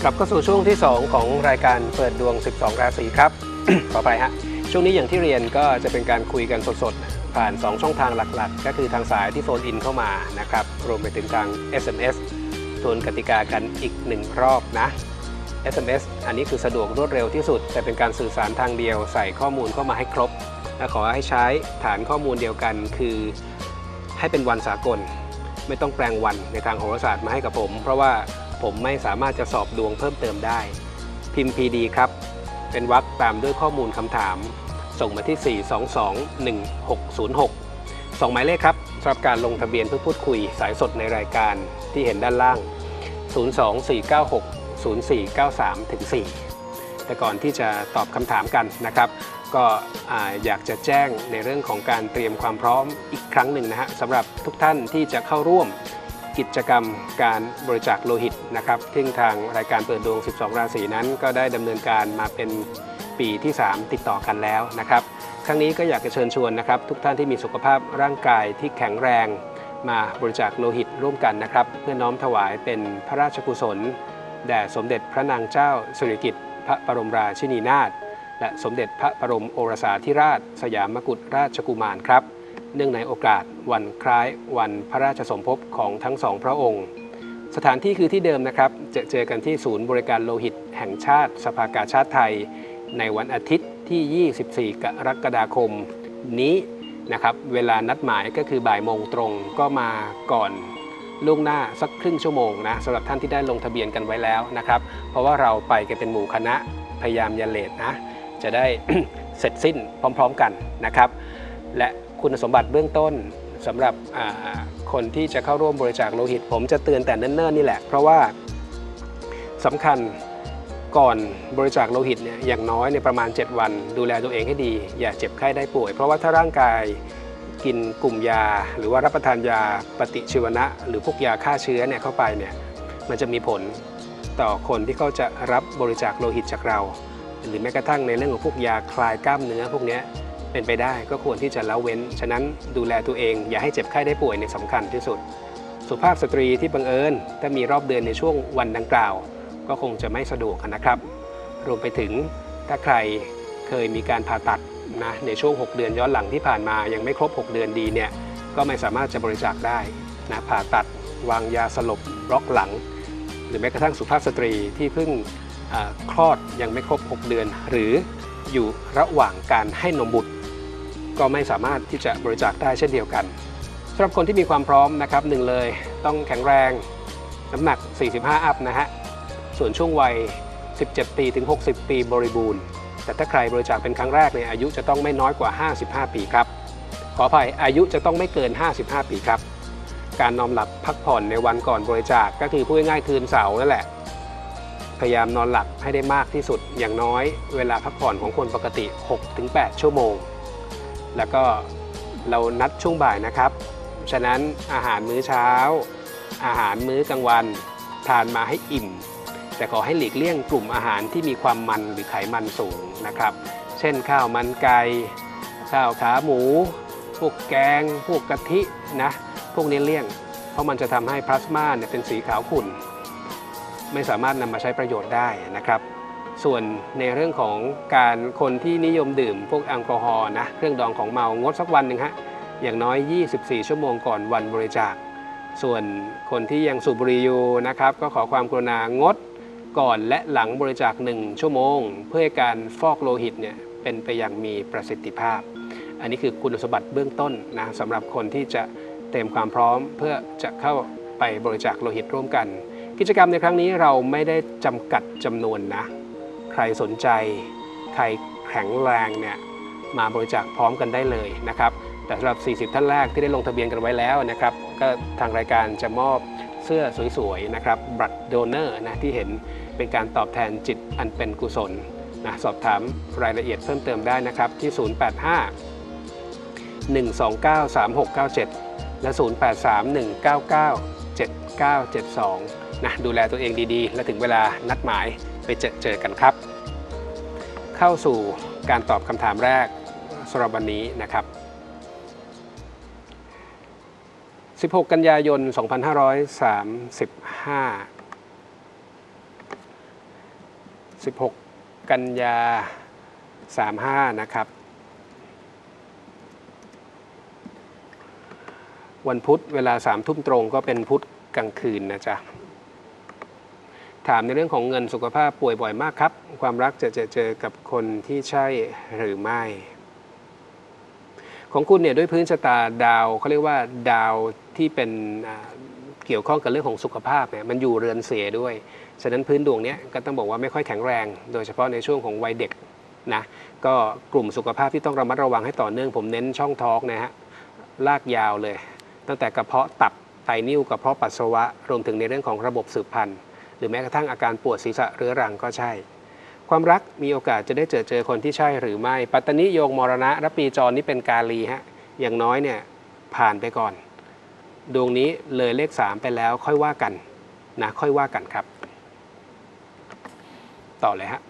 กลับเข้าสู่ช่วงที่2ของรายการเปิดดวง12ราศีครับ ขออภัยฮะช่วงนี้อย่างที่เรียนก็จะเป็นการคุยกันสดๆผ่าน2ช่องทางหลักๆก็คือทางสายที่โฟนอินเข้ามานะครับรวมไปถึงทาง SMS ทวนกติกากันอีก1รอบนะ SMS อันนี้คือสะดวกรวดเร็วที่สุดแต่เป็นการสื่อสารทางเดียวใส่ข้อมูลเข้ามาให้ครบและขอให้ใช้ฐานข้อมูลเดียวกันคือให้เป็นวันสากลไม่ต้องแปลงวันในทางโหราศาสตร์มาให้กับผมเพราะว่าผมไม่สามารถจะสอบดวงเพิ่มเติมได้พิมพ์ PD ครับเป็นวรรคตามด้วยข้อมูลคำถามส่งมาที่ 4221606 2 หมายเลขครับสำหรับการลงทะเบียนเพื่อพูดคุยสายสดในรายการที่เห็นด้านล่าง 024960493-4 แต่ก่อนที่จะตอบคำถามกันนะครับก็อยากจะแจ้งในเรื่องของการเตรียมความพร้อมอีกครั้งหนึ่งนะฮะสำหรับทุกท่านที่จะเข้าร่วมกิจกรรมการบริจาคโลหิตนะครับซึ่งทางรายการเปิดดวง12ราศีนั้นก็ได้ดำเนินการมาเป็นปีที่3ติดต่อกันแล้วนะครับครั้งนี้ก็อยากจะเชิญชวนนะครับทุกท่านที่มีสุขภาพร่างกายที่แข็งแรงมาบริจาคโลหิตร่วมกันนะครับเพื่อน้อมถวายเป็นพระราชกุศลแด่สมเด็จพระนางเจ้าสิริกิติ์พระบรมราชินีนาถและสมเด็จพระบรมโอรสาธิราชสยามกุฎราชกุมารครับเนื่องในโอกาสวันคล้ายวันพระราชสมภพของทั้งสองพระองค์สถานที่คือที่เดิมนะครับเจอกันที่ศูนย์บริการโลหิตแห่งชาติสภากาชาดไทยในวันอาทิตย์ที่ 24 กรกฎาคมนี้นะครับเวลานัดหมายก็คือบ่ายโมงตรงก็มาก่อนล่วงหน้าสักครึ่งชั่วโมงนะสำหรับท่านที่ได้ลงทะเบียนกันไว้แล้วนะครับเพราะว่าเราไปกันเป็นหมู่คณะพยายามอย่าเลทนะจะได้ เสร็จสิ้นพร้อมๆกันนะครับและคุณสมบัติเบื้องต้นสำหรับคนที่จะเข้าร่วมบริจาคโลหิตผมจะเตือนแต่เนิ่นๆนี่แหละเพราะว่าสำคัญก่อนบริจาคโลหิตเนี่ยอย่างน้อยในประมาณ7วันดูแลตัวเองให้ดีอย่าเจ็บไข้ได้ป่วยเพราะว่าถ้าร่างกายกินกลุ่มยาหรือว่ารับประทานยาปฏิชีวนะหรือพวกยาฆ่าเชื้อเนี่ยเข้าไปเนี่ยมันจะมีผลต่อคนที่เขาจะรับบริจาคโลหิตจากเราหรือแม้กระทั่งในเรื่องของพวกยาคลายกล้ามเนื้อพวกนี้เป็นไปได้ก็ควรที่จะละเว้นฉะนั้นดูแลตัวเองอย่าให้เจ็บไข้ได้ป่วยในสำคัญที่สุดสุภาพสตรีที่บังเอิญถ้ามีรอบเดือนในช่วงวันดังกล่าวก็คงจะไม่สะดวกนะครับรวมไปถึงถ้าใครเคยมีการผ่าตัดนะในช่วง6เดือนย้อนหลังที่ผ่านมายังไม่ครบ6เดือนดีเนี่ยก็ไม่สามารถจะบริจาคได้นะผ่าตัดวางยาสลบบล็อกหลังหรือแม้กระทั่งสุภาพสตรีที่เพิ่งคลอดยังไม่ครบ6เดือนหรืออยู่ระหว่างการให้นมบุตรก็ไม่สามารถที่จะบริจาคได้เช่นเดียวกันสำหรับคนที่มีความพร้อมนะครับหนึ่งเลยต้องแข็งแรงน้ำหนัก45อัพนะฮะส่วนช่วงวัย17ปีถึง60ปีบริบูรณ์แต่ถ้าใครบริจาคเป็นครั้งแรกเนี่ยอายุจะต้องไม่น้อยกว่า55ปีครับขออภัยอายุจะต้องไม่เกิน55ปีครับการนอนหลับพักผ่อนในวันก่อนบริจาคก็คือพูดง่ายๆคืนเสาร์นั่นแหละพยายามนอนหลับให้ได้มากที่สุดอย่างน้อยเวลาพักผ่อนของคนปกติ 6-8 ชั่วโมงแล้วก็เรานัดช่วงบ่ายนะครับฉะนั้นอาหารมื้อเช้าอาหารมื้อกลางวันทานมาให้อิ่มแต่ขอให้หลีกเลี่ยงกลุ่มอาหารที่มีความมันหรือไขมันสูงนะครับเช่นข้าวมันไก่ข้าวขาหมูพวกแกงพวกกะทินะพวกนี้เลี่ยงเพราะมันจะทำให้พลาสมาเนี่ยเป็นสีขาวขุ่นไม่สามารถนำมาใช้ประโยชน์ได้นะครับส่วนในเรื่องของการคนที่นิยมดื่มพวกแอลกอฮอล์นะเครื่องดองของเมางดสักวันหนึ่งฮะอย่างน้อย24ชั่วโมงก่อนวันบริจาคส่วนคนที่ยังสูบบุหรี่อยู่นะครับก็ขอความกรุณางดก่อนและหลังบริจาค1ชั่วโมงเพื่อให้การฟอกโลหิตเนี่ยเป็นไปอย่างมีประสิทธิภาพอันนี้คือคุณสมบัติเบื้องต้นนะสำหรับคนที่จะเตรียมความพร้อมเพื่อจะเข้าไปบริจาคโลหิตร่วมกันกิจกรรมในครั้งนี้เราไม่ได้จำกัดจำนวนนะใครสนใจใครแข็งแรงเนี่ยมาบริจาคพร้อมกันได้เลยนะครับแต่สำหรับ40ท่านแรกที่ได้ลงทะเบียนกันไว้แล้วนะครับก็ทางรายการจะมอบเสื้อสวยๆนะครับบัตรโดเนอร์นะที่เห็นเป็นการตอบแทนจิตอันเป็นกุศลนะสอบถามรายละเอียดเพิ่มเติมได้นะครับที่085-129-3697และ0831997972นะดูแลตัวเองดีๆและถึงเวลานัดหมายไปเจอกันครับเข้าสู่การตอบคำถามแรกสำหรับวันนี้นะครับ16 กันยายน 2535 16 กันยา 35นะครับวันพุธเวลา3 ทุ่มตรงก็เป็นพุธกลางคืนนะจ๊ะถามในเรื่องของเงินสุขภาพป่วยบ่อยมากครับความรักจะเจอกับคนที่ใช่หรือไม่ของคุณเนี่ยด้วยพื้นชะตาดาวเขาเรียกว่าดาวที่เป็นเกี่ยวข้องกับเรื่องของสุขภาพเนี่ยมันอยู่เรือนเสียด้วยฉะนั้นพื้นดวงนี้ก็ต้องบอกว่าไม่ค่อยแข็งแรงโดยเฉพาะในช่วงของวัยเด็กนะก็กลุ่มสุขภาพที่ต้องระมัดระวังให้ต่อเนื่องผมเน้นช่องท้องนะฮะลากยาวเลยตั้งแต่กระเพาะตับไตนิ่วกระเพาะปัสสาวะรวมถึงในเรื่องของระบบสืบพันธุ์หรือแม้กระทั่งอาการปวดศีรษะเรื้อรังก็ใช่ความรักมีโอกาสจะได้เจอคนที่ใช่หรือไม่ปัตตนิโยงมรณะและปีจรนี่เป็นกาลีฮะอย่างน้อยเนี่ยผ่านไปก่อนดวงนี้เลยเลข3ไปแล้วค่อยว่ากันนะค่อยว่ากันครับต่อเลยฮะ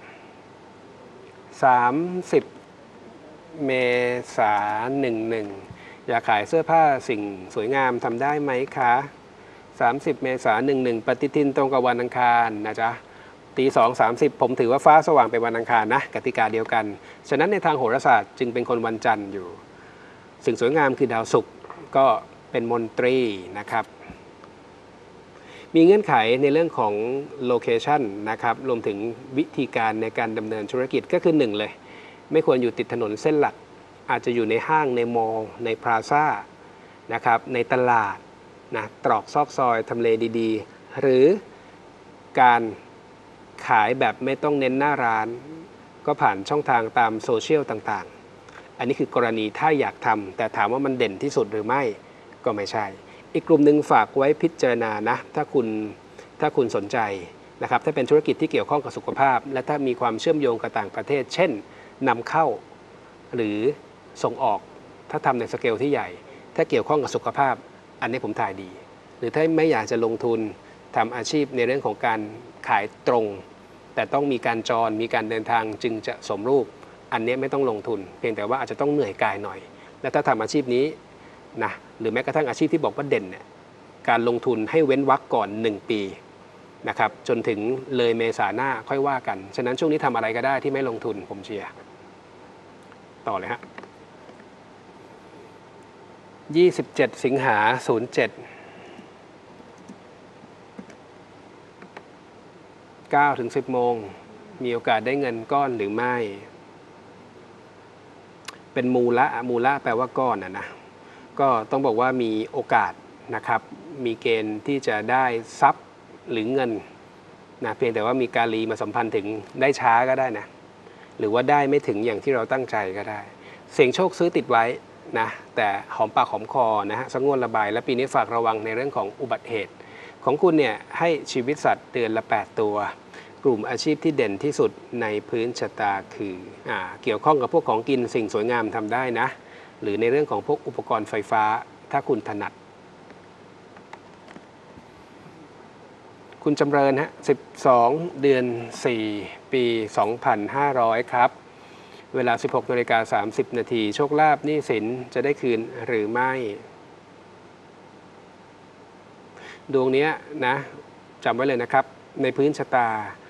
30 เมษายน11อยากขายเสื้อผ้าสิ่งสวยงามทำได้ไหมคะ30 เมษายน11ปฏิทินตรงกับวันอังคารนะจ๊ะตี2:30ผมถือว่าฟ้าสว่างเป็นวันอังคารนะกติกาเดียวกันฉะนั้นในทางโหราศาสตร์จึงเป็นคนวันจันทร์อยู่สิ่งสวยงามคือดาวศุกร์ก็เป็นมนตรีนะครับมีเงื่อนไขในเรื่องของโลเคชันนะครับรวมถึงวิธีการในการดำเนินธุรกิจก็คือ1เลยไม่ควรอยู่ติดถนนเส้นหลักอาจจะอยู่ในห้างในมอลล์ในพลาซ่านะครับในตลาดนะตรอกซอกซอยทำเลดีๆหรือการขายแบบไม่ต้องเน้นหน้าร้านก็ผ่านช่องทางตามโซเชียลต่างๆอันนี้คือกรณีถ้าอยากทำแต่ถามว่ามันเด่นที่สุดหรือไม่ก็ไม่ใช่อีกกลุ่มหนึ่งฝากไว้พิจารณานะถ้าคุณสนใจนะครับถ้าเป็นธุรกิจที่เกี่ยวข้องกับสุขภาพและถ้ามีความเชื่อมโยงกับต่างประเทศเช่นนำเข้าหรือส่งออกถ้าทำในสเกลที่ใหญ่ถ้าเกี่ยวข้องกับสุขภาพอันนี้ผมถ่ายดีหรือถ้าไม่อยากจะลงทุนทำอาชีพในเรื่องของการขายตรงแต่ต้องมีการจรมีการเดินทางจึงจะสมรูปอันนี้ไม่ต้องลงทุนเพียงแต่ว่าอาจจะต้องเหนื่อยกายหน่อยและถ้าทำอาชีพนี้นะหรือแม้กระทั่งอาชีพที่บอกว่าเด่นเนี่ยการลงทุนให้เว้นวรรคก่อน1 ปีนะครับจนถึงเลยเมษาหน้าค่อยว่ากันฉะนั้นช่วงนี้ทำอะไรก็ได้ที่ไม่ลงทุนผมเชียร์ต่อเลยฮะ27 สิงหา07 9-10 โมงมีโอกาสได้เงินก้อนหรือไม่เป็นมูละแปลว่าก้อนนะก็ต้องบอกว่ามีโอกาสนะครับมีเกณฑ์ที่จะได้ทรัพย์หรือเงินนะเพียงแต่ว่ามีการีมาสัมพันธ์ถึงได้ช้าก็ได้นะหรือว่าได้ไม่ถึงอย่างที่เราตั้งใจก็ได้เสี่ยงโชคซื้อติดไว้นะแต่หอมปากหอมคอนะฮะสงวนระบายและปีนี้ฝากระวังในเรื่องของอุบัติเหตุของคุณเนี่ยให้ชีวิตสัตว์เดือนละ8 ตัวกลุ่มอาชีพที่เด่นที่สุดในพื้นชะตาคือเกี่ยวข้องกับพวกของกินสิ่งสวยงามทำได้นะหรือในเรื่องของพวกอุปกรณ์ไฟฟ้าถ้าคุณถนัดคุณจำเริญฮะ12 เดือน 4 ปี 2500ครับเวลา 16:30 นาทีโชคลาภหนี้สินจะได้คืนหรือไม่ดวงนี้นะจำไว้เลยนะครับในพื้นชะตา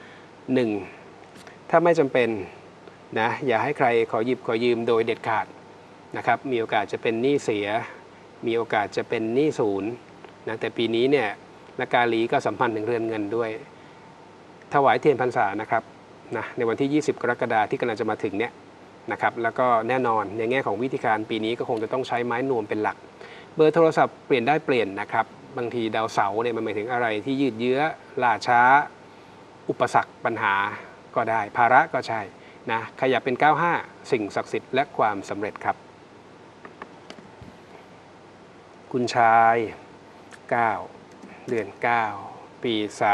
1. ถ้าไม่จำเป็นนะอย่าให้ใครขอหยิบขอยืมโดยเด็ดขาดนะครับมีโอกาสจะเป็นหนี้เสียมีโอกาสจะเป็นหนี้ศูนย์นะแต่ปีนี้เนี่ยนักการลีก็สัมพันธ์ถึงเรือนเงินด้วยถวายเทียนพรรษานะครับนะในวันที่ 20 กรกฎาคมที่กำลังจะมาถึงเนี่ยนะครับแล้วก็แน่นอนในแง่ของวิธีการปีนี้ก็คงจะต้องใช้ไม้นวมเป็นหลักเบอร์โทรศัพท์เปลี่ยนได้เปลี่ยนนะครับบางทีดาวเสาร์เนี่ยมันหมายถึงอะไรที่ยืดเยื้อล่าช้าอุปสรรคปัญหาก็ได้ภาระก็ใช่นะขยับเป็น95สิ่งศักดิ์สิทธิ์และความสำเร็จครับคุณชาย9 เดือน 9 ปี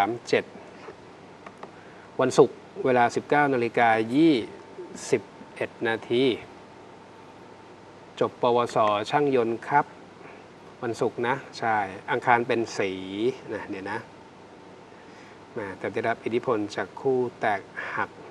37วันศุกร์เวลา 19:21 นาทีจบปวสช่างยนต์ครับวันศุกร์นะใช่อังคารเป็นสีนะเนี่ยนะแต่ได้รับอิทธิพลจากคู่แตกหัก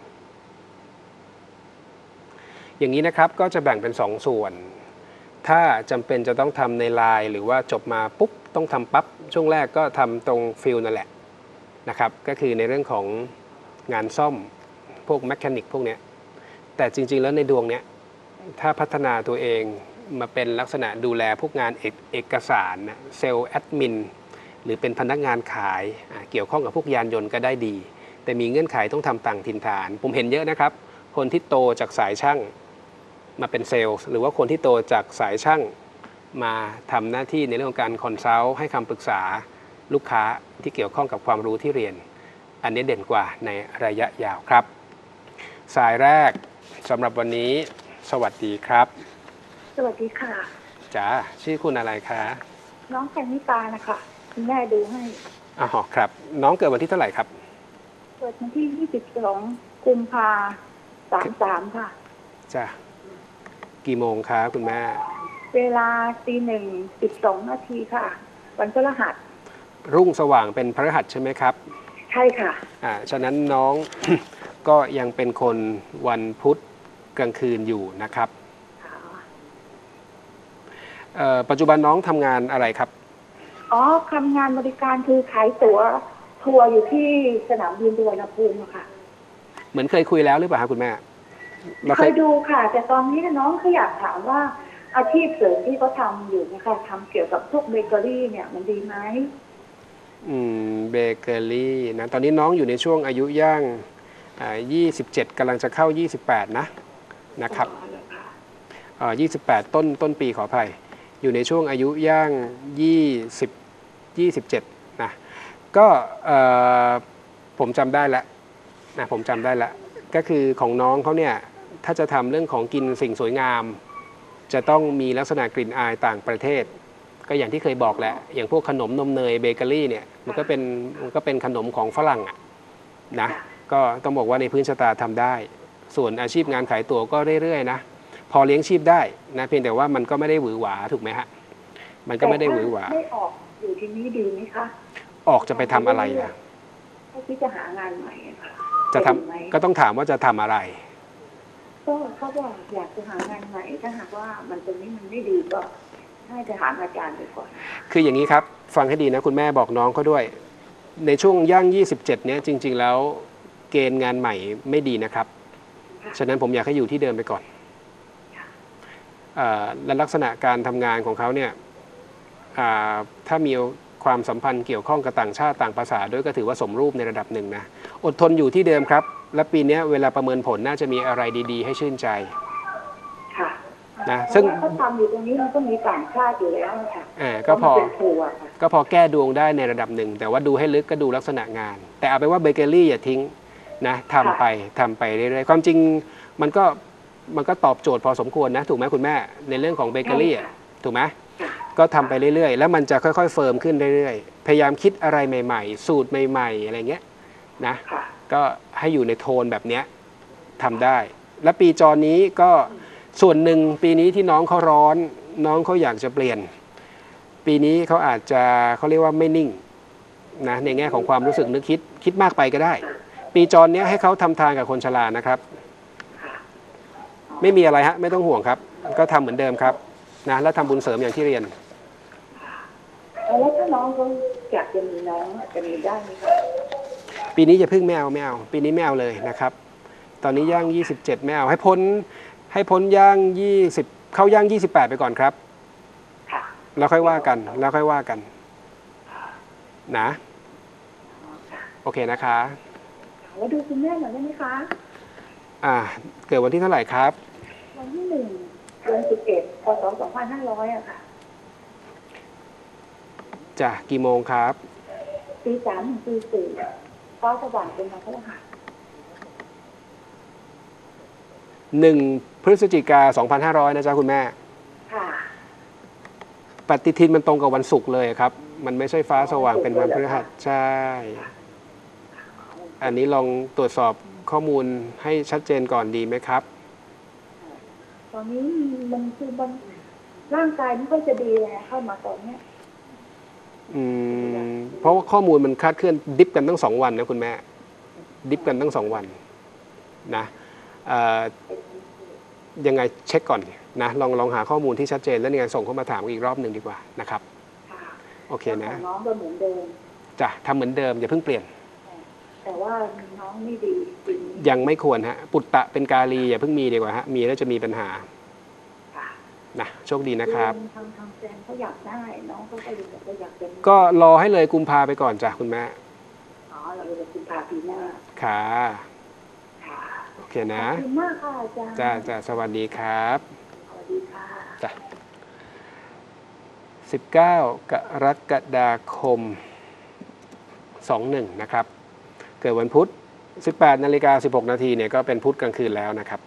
อย่างนี้นะครับก็จะแบ่งเป็น2 ส่วนถ้าจำเป็นจะต้องทำในไลน์หรือว่าจบมาปุ๊บต้องทำปั๊บช่วงแรกก็ทำตรงฟิลนั่นแหละนะครับก็คือในเรื่องของงานซ่อมพวกแมคานิกพวกเนี้ยแต่จริงๆแล้วในดวงเนี้ยถ้าพัฒนาตัวเองมาเป็นลักษณะดูแลพวกงานเอกสารนะเซลล์แอดมินหรือเป็นพนักงานขายเกี่ยวข้องกับพวกยานยนต์ก็ได้ดีแต่มีเงื่อนไขต้องทำต่างถิ่นฐานผมเห็นเยอะนะครับคนที่โตจากสายช่างมาเป็นเซลล์หรือว่าคนที่โตจากสายช่างมาทำหน้าที่ในเรื่องของการคอนซัลท์ให้คำปรึกษาลูกค้าที่เกี่ยวข้องกับความรู้ที่เรียนอันนี้เด่นกว่าในระยะยาวครับสายแรกสำหรับวันนี้สวัสดีครับสวัสดีค่ะจ๋าชื่อคุณอะไรคะน้องแคนิตานะคะคุณแม่ดูให้อ๋อครับน้องเกิดวันที่เท่าไหร่ครับเกิดวันที่22 กุมภา33ค่ะจ้ะกี่โมงคะคุณแม่เวลา1:12 นาทีค่ะวันพฤหัสรุ่งสว่างเป็นพฤหัสใช่ไหมครับใช่ค่ะฉะนั้นน้อง ก็ยังเป็นคนวันพุธกลางคืนอยู่นะครับปัจจุบันน้องทำงานอะไรครับอ๋อทำงานบริการคือขายตั๋วทัวร์อยู่ที่สนามบินสุวรรณภูมิค่ะเหมือนเคยคุยแล้วหรือเปล่าครับคุณแม่เคยดูค่ะแต่ตอนนี้น้องเขาอยากถามว่าอาชีพเสริมที่เขาทำอยู่นะคะทำเกี่ยวกับพวกเบเกอรี่เนี่ยมันดีไหมเบเกอรี่นะตอนนี้น้องอยู่ในช่วงอายุย่าง27กำลังจะเข้า28นะครับ28ต้นปีขออภัยอยู่ในช่วงอายุย่าง27นะก็ผมจำได้แล้วนะผมจำได้แล้วก็คือของน้องเขาเนี่ยถ้าจะทำเรื่องของกินสิ่งสวยงามจะต้องมีลักษณะกลิ่นอายต่างประเทศก็อย่างที่เคยบอกแหละอย่างพวกขนมนมเนยเบเกอรี่เนี่ยมันก็เป็นขนมของฝรั่งนะก็ต้องบอกว่าในพื้นชะตาทำได้ส่วนอาชีพงานขายตั๋วก็เรื่อยๆนะพอเลี้ยงชีพได้นะเพียงแต่ว่ามันก็ไม่ได้หวือหวาถูกไหมฮะมันก็ไม่ได้หวือหวาไม่ออกอยู่ที่นี้ดีไหมคะออกจะไปทำอะไรอ่ะที่จะหางานใหม่ค่ะจะทำก็ต้องถามว่าจะทำอะไรก็เขาบอกอยากจะหางานใหม่ถ้าหากว่ามันตรงนี้มันไม่ดีก็ให้ไปหาอาจารย์ไปก่อนคืออย่างนี้ครับฟังให้ดีนะคุณแม่บอกน้องเขาด้วยในช่วงย่าง27เนี้ยจริงๆแล้วเกณฑ์งานใหม่ไม่ดีนะครับฉะนั้นผมอยากให้อยู่ที่เดิมไปก่อนและลักษณะการทำงานของเขาเนี่ยถ้ามีความสัมพันธ์เกี่ยวข้องกับต่างชาติต่างภาษาด้วยก็ถือว่าสมรูปในระดับหนึ่งนะอดทนอยู่ที่เดิมครับและปีนี้เวลาประเมินผลน่าจะมีอะไรดีๆให้ชื่นใจค่ะนะซึ่งเขาทำอยู่ตรงนี้มันก็มีต่างชาติอยู่แล้วค่ะก็พอแก้ดวงได้ในระดับหนึ่งแต่ว่าดูให้ลึกก็ดูลักษณะงานแต่เอาไปว่าเบเกอรี่อย่าทิ้งนะทำไปเรื่อยๆความจริงมันก็ตอบโจทย์พอสมควรนะถูกไหมคุณแม่ในเรื่องของเบเกอรี่ถูกไหมก็ทำไปเรื่อยๆแล้วมันจะค่อยๆเฟิร์มขึ้นเรื่อยๆพยายามคิดอะไรใหม่ๆสูตรใหม่ๆอะไรเงี้ยนะก็ให้อยู่ในโทนแบบนี้ทำได้และปีจรนี้ก็ส่วนหนึ่งปีนี้ที่น้องเขาร้อนน้องเขาอยากจะเปลี่ยนปีนี้เขาอาจจะเขาเรียกว่าไม่นิ่งนะในแง่ของความรู้สึกนึกคิดมากไปก็ได้ปีจรนี้ให้เขาทำทานกับคนชรานะครับไม่มีอะไรฮะไม่ต้องห่วงครับก็ทำเหมือนเดิมครับนะแล้วทำบุญเสริมอย่างที่เรียนแล้วถ้าน้องเขาอยากจะมีน้องจะมีได้ไหมครับปีนี้อย่าเพิ่งไม่เอาปีนี้ไม่เอาเลยนะครับตอนนี้ย่าง27ไม่เอาให้พ้นย่าง20เข้าย่าง28ไปก่อนครับแล้วค่อยว่ากันนะโอเคนะคะแล้วดูคุณแม่หน่อยได้ไหมคะเกิดวันที่เท่าไหร่ครับวันที่1 เดือน 11 พ.ศ. 2500อะค่ะจ้ะกี่โมงครับตี 3 ถึงตี 4ฟ้าสว่างเป็นวันพฤหัส 1 พฤศจิกา 2500นะจ๊ะคุณแม่ค่ะปฏิทินมันตรงกับวันศุกร์เลยครับมันไม่ใช่ฟ้าสว่างเป็นวันพฤหัสใช่อันนี้ลองตรวจสอบข้อมูลให้ชัดเจนก่อนดีไหมครับตอนนี้มันคือร่างกายไม่ค่อยจะดีเลยเข้ามาตอนนี้เพราะว่าข้อมูลมันคลาดเคลื่อนดิฟกันตั้ง2 วันนะคุณแม่ดิฟกันตั้ง2 วันนะยังไงเช็คก่อนนะลองหาข้อมูลที่ชัดเจนแล้วยังไงส่งเข้ามาถามอีกรอบหนึ่งดีกว่านะครับโอเคนะน้องก็เหมือนเดิมจ้ะทำเหมือนเดิมอย่าเพิ่งเปลี่ยนแต่แต่ว่าน้องไม่ดีจริงยังไม่ควรฮะปุตตะเป็นกาลีอย่าเพิ่งมีดีกว่าฮะมีแล้วจะมีปัญหาค่ะนะโชคดีนะครับทางแฟนเขาอยากได้น้องก็เลยบอกว่าอยากจะมีก็รอให้เลยกุมภาไปก่อนจ้ะคุณแม่อ๋อเราเลยคุณพาปีหน้าค่ะค่ะโอเคนะขอบคุณมากค่ะอาจารย์จ้าสวัสดีครับสวัสดีค่ะจ้ะ19 กรกฎาคม 21 นะครับ เกิดวันพุธ 18:16 นาทีเนี่ยก็เป็นพุธกลางคืนแล้วนะครับ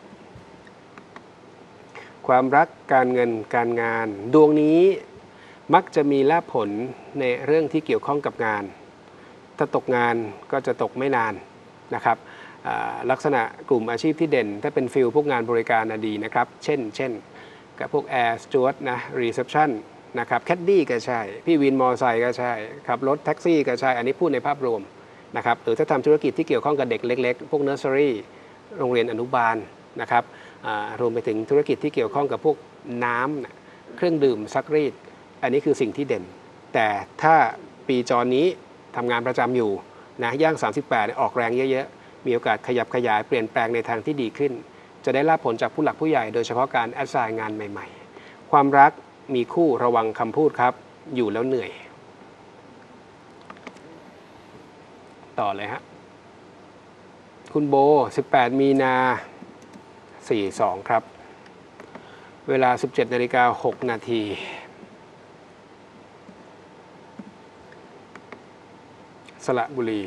ความรักการเงินการงาน ดวงนี้มักจะมีลาภผลในเรื่องที่เกี่ยวข้องกับงาน ถ้าตกงานก็จะตกไม่นานนะครับลักษณะกลุ่มอาชีพที่เด่น ถ้าเป็นฟิลพวกงานบริการดีนะครับ เช่นกับพวกแอร์สจ๊วตนะรีเซพชันนะครับแคดดี้ก็ใช่ พี่วินมอไซค์ก็ใช่ขับรถแท็กซี่ก็ใช่ อันนี้พูดในภาพรวมนะครับหรือถ้าทำธุรกิจที่เกี่ยวข้องกับเด็กเล็กๆ พวกเนอร์เซอรี่โรงเรียนอนุบาลนะครับรวมไปถึงธุรกิจที่เกี่ยวข้องกับพวกน้ำเครื่องดื่มซักรีดอันนี้คือสิ่งที่เด่น แต่ถ้าปีจรนี้ทำงานประจำอยู่นะย่าง 38 ออกแรงเยอะๆมีโอกาสขยับขยายเปลี่ยนแปลงในทางที่ดีขึ้น จะได้รับผลจากผู้หลักผู้ใหญ่โดยเฉพาะการแอดไซน์งานใหม่ๆความรักมีคู่ระวังคำพูดครับอยู่แล้วเหนื่อย ต่อเลยฮะคุณโบ 18 มีนา 42 ครับ เวลา 17:06 นาทีสระบุรี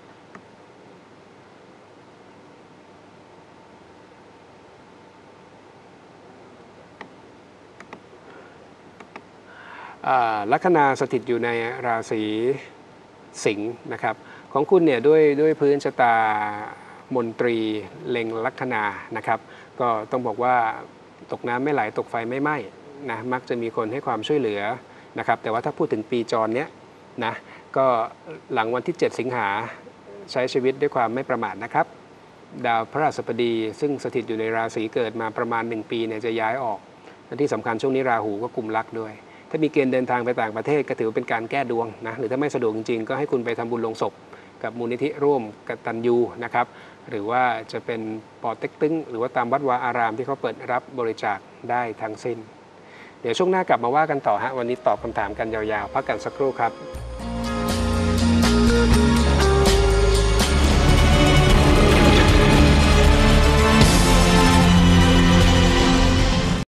ลัคนาสถิตอยู่ในราศีสิงห์นะครับของคุณเนี่ยด้วยพื้นชะตามนตรีเล็งลัคนานะครับก็ต้องบอกว่าตกน้ำไม่ไหลตกไฟไม่ไหม้นะมักจะมีคนให้ความช่วยเหลือนะครับแต่ว่าถ้าพูดถึงปีจรเนี้ยนะก็หลังวันที่ 7 สิงหาใช้ชีวิตด้วยความไม่ประมาทนะครับดาวพฤหัสบดีซึ่งสถิตอยู่ในราศีเกิดมาประมาณ1 ปีเนี่ยจะย้ายออกและที่สำคัญช่วงนี้ราหูก็กุมลักด้วยถ้ามีเกณฑ์เดินทางไปต่างประเทศก็ถือเป็นการแก้ดวงนะหรือถ้าไม่สะดวกจริงๆก็ให้คุณไปทำบุญลงศพกับมูลนิธิร่วมกตัญญูนะครับหรือว่าจะเป็นปอเต็กตึงหรือว่าตามวัดวาอารามที่เขาเปิดรับบริจาคได้ทั้งสิ้นเดี๋ยวช่วงหน้ากลับมาว่ากันต่อฮะวันนี้ตอบคำถามกันยาวๆพักกันสักครู่ครับ